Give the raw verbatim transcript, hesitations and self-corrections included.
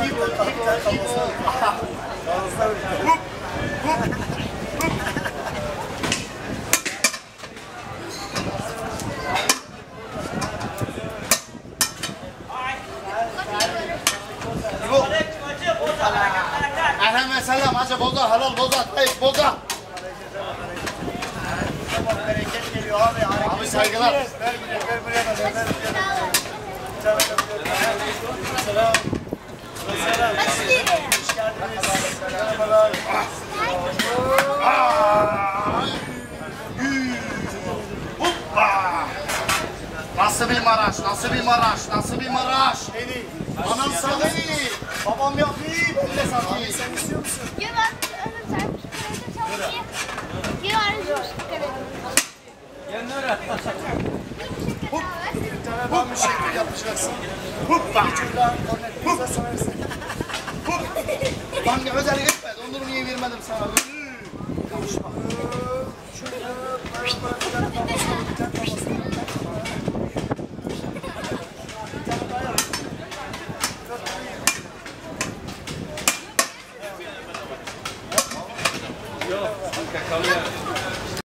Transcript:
İyi bol. İyi bol. Erhan ve selam hacı boza halal boza kayıp boza. Bereket geliyor abi. Abi saygılar. Ver buraya, ver buraya da ver. Selam. Selam. Hoş geldiniz. Merhabalar. Hoppa. Nasıl bir Maraş, nasıl bir Maraş, nasıl bir Maraş? Beni. Anam seni. Babam yapıyor. Ben de satayım. Abi Sen istiyor musun? Ya ben öyle sen çalışayım. Ya arıyorum Hop. Bir tane daha bir şekil yapacaksın. hoppa. Şuradan kornetimize sanırsın. Bana özel gitme, dondurmayı vermedim sana.